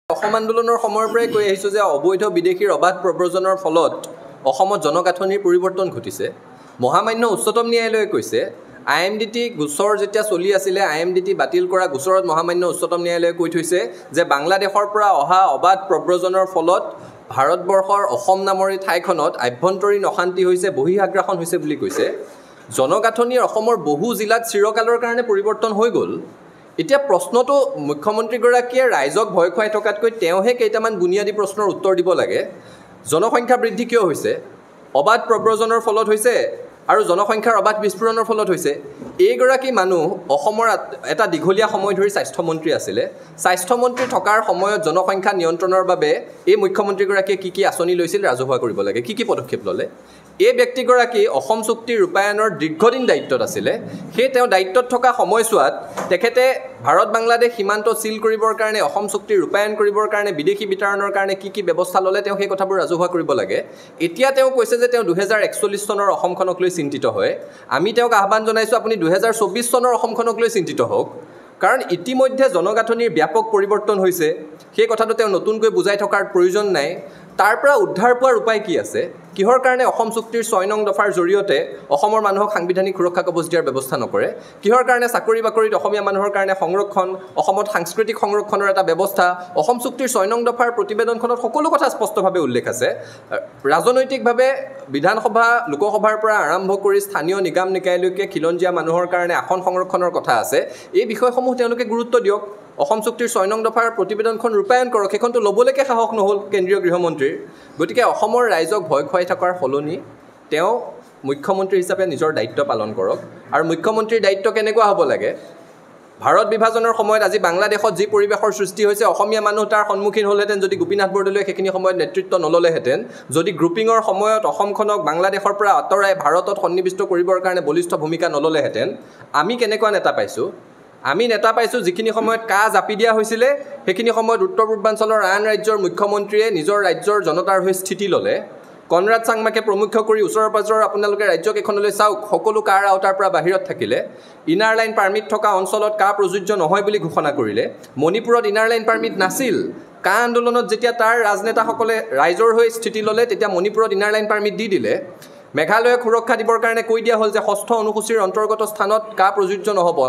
অসম আন্দোলনৰ সময়ৰ পৰাই কৈ আহিছোঁ যে অবৈধ বিদেশীৰ অবাধ প্ৰব্ৰজনৰ ফলত অসমত জনগাঁথনিৰ পৰিৱৰ্তন ঘটিছে। মহামান্য উচ্চতম ন্যায়ালয়ে কৈছে IMDT গোচৰ যেতিয়া চলি আছিলে IMDT বাতিল কৰা গোচৰত মহামান্য উচ্চতম ন্যায়ালয়ে কৈ থৈছে যে বাংলাদেশৰ পৰা অহা অবাধ প্ৰব্ৰজনৰ ফলত ভাৰতবৰ্ষৰ অসম নামৰ ঠাইখনত আভ্যন্তৰীণ অশান্তি হৈছে, বহিঃআগ্ৰাসন হৈছে বুলি কৈছে। জনগাঁথনিৰ অসমৰ বহু জিলাত চিৰকালৰ কাৰণে পৰিৱৰ্তন হৈ গ'ল। এতিয়া প্ৰশ্নটো মুখ্যমন্ত্ৰীগৰাকীয়ে ৰাইজক ভয় খুৱাই থকাতকৈ তেওঁহে কেইটামান বুনিয়াদী প্ৰশ্নৰ উত্তৰ দিব লাগে। জনসংখ্যা বৃদ্ধি কিয় হৈছে? অবাধ প্ৰব্ৰজনৰ ফলত হৈছে আৰু জনসংখ্যাৰ অবাধ বিস্ফোৰণৰ ফলত হৈছে। এইগৰাকী মানুহ অসমৰ এটা দীঘলীয়া সময় ধৰি স্বাস্থ্যমন্ত্ৰী আছিলে। স্বাস্থ্যমন্ত্ৰী থকাৰ সময়ত জনসংখ্যা নিয়ন্ত্ৰণৰ বাবে এই মুখ্যমন্ত্ৰীগৰাকীয়ে কি আঁচনি লৈছিল, ৰাজহুৱা কৰিব লাগে, কি পদক্ষেপ ল'লে? এই ব্যক্তিগৰাকী অসম চুক্তি ৰূপায়ণৰ দীৰ্ঘদিন দায়িত্বত আছিলে। সেই তেওঁ দায়িত্বত থকা সময়ছোৱাত তেখেতে ভাৰত বাংলাদেশ সীমান্ত চিল কৰিবৰ কাৰণে, অসম চুক্তি ৰূপায়ণ কৰিবৰ কাৰণে, বিদেশী বিতৰণৰ কাৰণে কি ব্যৱস্থা ল'লে তেওঁ সেই কথাবোৰ ৰাজহুৱা কৰিব লাগে। এতিয়া তেওঁ কৈছে যে তেওঁ 2041 চনৰ অসমখনক লৈ চিন্তিত হয়। আমি তেওঁক আহ্বান জনাইছোঁ আপুনি 2024 চনৰ অসমখনক লৈ চিন্তিত হওক, কাৰণ ইতিমধ্যে জনগাঁথনিৰ ব্যাপক পৰিৱৰ্তন হৈছে। সেই কথাটো তেওঁ নতুনকৈ বুজাই থকাৰ প্ৰয়োজন নাই। তাৰ পৰা উদ্ধাৰ পোৱাৰ উপায় কি আছে? কিহৰ কাৰণে অসম চুক্তিৰ 6 নং দফাৰ জৰিয়তে অসমৰ মানুহক সাংবিধানিক সুৰক্ষা কবচ দিয়াৰ ব্যৱস্থা নকৰে? কিহৰ কাৰণে চাকৰি বাকৰিত অসমীয়া মানুহৰ কাৰণে সংৰক্ষণ, অসমত সাংস্কৃতিক সংৰক্ষণৰ এটা ব্যৱস্থা? অসম চুক্তিৰ 6 নং দফাৰ প্ৰতিবেদনখনত সকলো কথা স্পষ্টভাৱে উল্লেখ আছে। ৰাজনৈতিকভাৱে বিধানসভা, লোকসভাৰ পৰা আৰম্ভ কৰি স্থানীয় নিগম নিকায়লৈকে খিলঞ্জীয়া মানুহৰ কাৰণে আসন সংৰক্ষণৰ কথা আছে। এই বিষয়সমূহ তেওঁলোকে গুৰুত্ব দিয়ক। অসম চুক্তিৰ 6 নং দফাৰ প্ৰতিবেদনখন ৰূপায়ণ কৰক। সেইখনটো ল'বলৈকে সাহস নহ'ল কেন্দ্ৰীয় গৃহমন্ত্ৰীৰ। গতিকে অসমৰ ৰাইজক ভয় খুৱাই থকাৰ সলনি তেওঁ মুখ্যমন্ত্ৰী হিচাপে নিজৰ দায়িত্ব পালন কৰক। আৰু মুখ্যমন্ত্ৰীৰ দায়িত্ব কেনেকুৱা হ'ব লাগে? ভাৰত বিভাজনৰ সময়ত আজি বাংলাদেশত যি পৰিৱেশৰ সৃষ্টি হৈছে, অসমীয়া মানুহ তাৰ সন্মুখীন হ'লহেঁতেন যদি গোপীনাথ বৰদলৈয়ে সেইখিনি সময়ত নেতৃত্ব নল'লেহেঁতেন, যদি গ্ৰুপিঙৰ সময়ত অসমখনক বাংলাদেশৰ পৰা আঁতৰাই ভাৰতত সন্নিৱিষ্ট কৰিবৰ কাৰণে বলিষ্ঠ ভূমিকা নল'লেহেঁতেন। আমি কেনেকুৱা নেতা পাইছোঁ? আমি নেতা পাইছোঁ যিখিনি সময়ত জাপি দিয়া হৈছিলে, সেইখিনি সময়ত উত্তৰ পূৰ্বাঞ্চলৰ আন ৰাজ্যৰ মুখ্যমন্ত্ৰীয়ে নিজৰ ৰাজ্যৰ জনতাৰ হৈ স্থিতি ল'লে। কনৰাড চাংমাকে প্ৰমুখ কৰি ওচৰৰ পাজৰৰ আপোনালোকে ৰাজ্যকেইখনলৈ চাওক, সকলো আওতাৰ পৰা বাহিৰত থাকিলে। ইনাৰ লাইন পাৰ্মিট থকা অঞ্চলত প্ৰযোজ্য নহয় বুলি ঘোষণা কৰিলে। মণিপুৰত ইনাৰ লাইন পাৰ্মিট নাছিল। আন্দোলনত যেতিয়া তাৰ ৰাজনেতাসকলে ৰাইজৰ হৈ স্থিতি ল'লে, তেতিয়া মণিপুৰত ইনাৰ লাইন পাৰ্মিট দি দিলে। মেঘালয়ক সুৰক্ষা দিবৰ কাৰণে কৈ দিয়া হ'ল যে 6ষ্ঠ অনুসূচীৰ অন্তৰ্গত স্থানত প্ৰযোজ্য নহ'ব।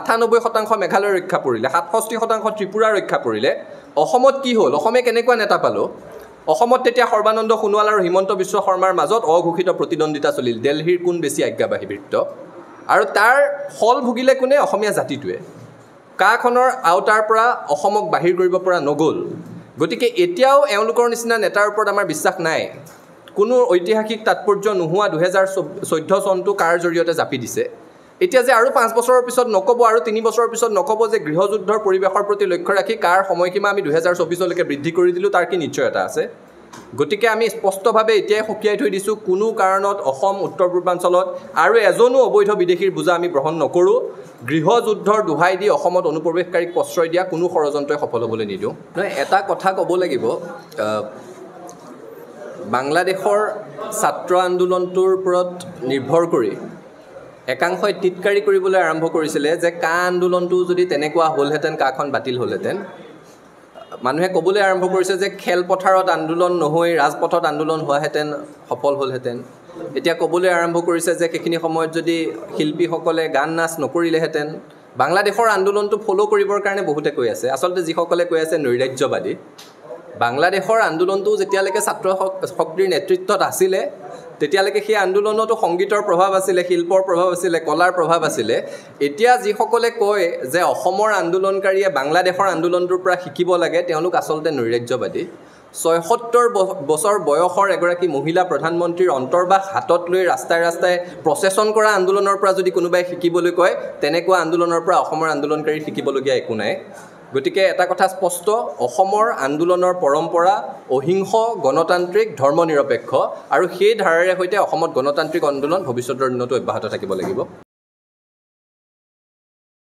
98% মেঘালয় ৰক্ষা পৰিলে, 67% ত্ৰিপুৰা ৰক্ষা পৰিলে। অসমত কি হ'ল? অসমে কেনেকুৱা নেতা পালোঁ? অসমত তেতিয়া সৰ্বানন্দ সোণোৱাল আৰু হিমন্ত বিশ্ব শৰ্মাৰ মাজত অঘোষিত প্ৰতিদ্বন্দ্বিতা চলিল। দিল্লীৰ কোন বেছি আজ্ঞাবাহীবৃত্ত, আৰু তাৰ ফল ভুগিলে কোনে? অসমীয়া জাতিটোৱে। খনৰ আওতাৰ পৰা অসমক বাহিৰ কৰিব পৰা নগ'ল। গতিকে এতিয়াও এওঁলোকৰ নিচিনা নেতাৰ ওপৰত আমাৰ বিশ্বাস নাই। কোনো ঐতিহাসিক তাৎপৰ্য নোহোৱা 2014 চনটো জৰিয়তে জাপি দিছে। এতিয়া যে আৰু 5 বছৰৰ পিছত নক'ব, আৰু 3 বছৰৰ পিছত নক'ব যে গৃহযুদ্ধৰ পৰিৱেশৰ প্ৰতি লক্ষ্য ৰাখি সময়সীমা আমি 2024লৈকে বৃদ্ধি কৰি দিলোঁ, তাৰ কি নিশ্চয়তা আছে? গতিকে আমি স্পষ্টভাৱে এতিয়াই সকীয়াই থৈ দিছোঁ, কোনো কাৰণত অসম উত্তৰ পূৰ্বাঞ্চলত আৰু এজনো অবৈধ বিদেশীৰ বোজা আমি গ্ৰহণ নকৰোঁ। গৃহযুদ্ধৰ দোহাই দি অসমত অনুপ্ৰৱেশকাৰীক প্ৰশ্ৰয় দিয়া কোনো ষড়যন্ত্ৰই সফল হ'বলৈ নিদিওঁ। নহয়, এটা কথা ক'ব লাগিব, বাংলাদেশৰ ছাত্ৰ আন্দোলনটোৰ ওপৰত নিৰ্ভৰ কৰি একাংশই টিটকাৰী কৰিবলৈ আৰম্ভ কৰিছিলে যে আন্দোলনটো যদি তেনেকুৱা হ'লহেঁতেন, খন বাতিল হ'লহেঁতেন। মানুহে ক'বলৈ আৰম্ভ কৰিছে যে খেলপথাৰত আন্দোলন নহৈ ৰাজপথত আন্দোলন হোৱাহেঁতেন সফল হ'লহেঁতেন। এতিয়া ক'বলৈ আৰম্ভ কৰিছে যে সেইখিনি সময়ত যদি শিল্পীসকলে গান নাচ নকৰিলেহেঁতেন। বাংলাদেশৰ আন্দোলনটো ফ'ল' কৰিবৰ কাৰণে বহুতে কৈ আছে। আচলতে যিসকলে কৈ আছে নৈৰাজ্যবাদী। বাংলাদেশৰ আন্দোলনটো যেতিয়ালৈকে ছাত্ৰ শক্তিৰ নেতৃত্বত আছিলে, তেতিয়ালৈকে সেই আন্দোলনতো সংগীতৰ প্ৰভাৱ আছিলে, শিল্পৰ প্ৰভাৱ আছিলে, কলাৰ প্ৰভাৱ আছিলে। এতিয়া যিসকলে কয় যে অসমৰ আন্দোলনকাৰীয়ে বাংলাদেশৰ আন্দোলনটোৰ পৰা শিকিব লাগে, তেওঁলোক আচলতে নৈৰাজ্যবাদী। ৭৬ বছৰ বয়সৰ এগৰাকী মহিলা প্ৰধানমন্ত্ৰীৰ অন্তৰ্বাস হাতত লৈ ৰাস্তাই ৰাস্তাই প্ৰচেছন কৰা আন্দোলনৰ পৰা যদি কোনোবাই শিকিবলৈ কয়, তেনেকুৱা আন্দোলনৰ পৰা অসমৰ আন্দোলনকাৰী শিকিবলগীয়া একো নাই। গতিকে এটা কথা স্পষ্ট, অসমৰ আন্দোলনৰ পৰম্পৰা অহিংস, গণতান্ত্ৰিক, ধৰ্ম নিৰপেক্ষ, আৰু সেই ধাৰাৰে সৈতে অসমত গণতান্ত্ৰিক আন্দোলন ভৱিষ্যতৰ দিনতো অব্যাহত থাকিব লাগিব।